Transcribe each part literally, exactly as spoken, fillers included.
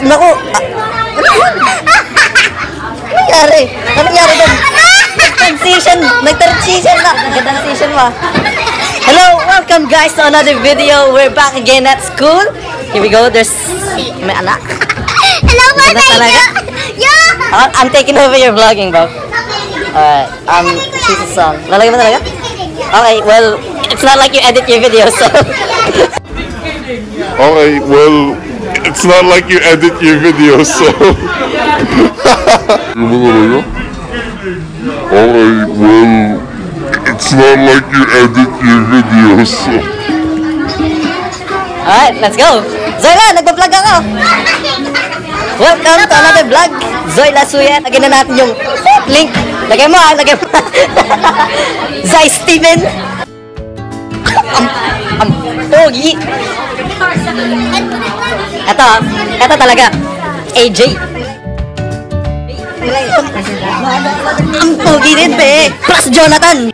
naku. Ah, ano yun? Ano nangyari? Ano nangyari doon? Nag-transition. Nag-transition na. Nag-transition ba? Hello, welcome guys to another video. We're back again at school. Here we go. There's may anak. Hello, Ano talaga? Yeah. Uh, I'm taking over your vlogging, bro. Alright, um, choose a song. Lalagay mo talaga? Okay, well, it's not like you edit your video, so... Okay, well, it's not like you edit your video, so... Okay, well, it's not like you edit your video, so... Alright, let's go! Zoyla, nagpa-vlog ako! Welcome to another vlog! Zoyla Suyet. Lagyan na natin yung link. Lagay mo ah, lagay mo. Zay Steven. Am, am, pogi. Ito, ito talaga. A J. Ang pogi din, be. Plus Jonathan.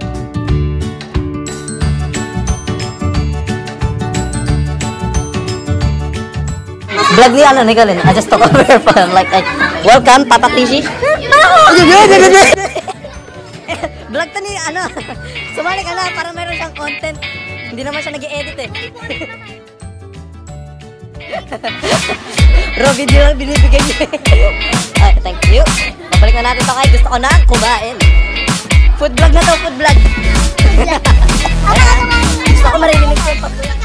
Vlog ni ano ni Kalin. I just took over from like, like welcome Papa Tishi. Vlog to ni ano. Sumali ka na para meron siyang content. Hindi naman siya nag-i-edit eh. Raw video lang binibigay niya. Ah, thank you. Pabalik na natin to kay gusto ko na kumain. Food vlog na to, food vlog. Gusto ko marinig sa pag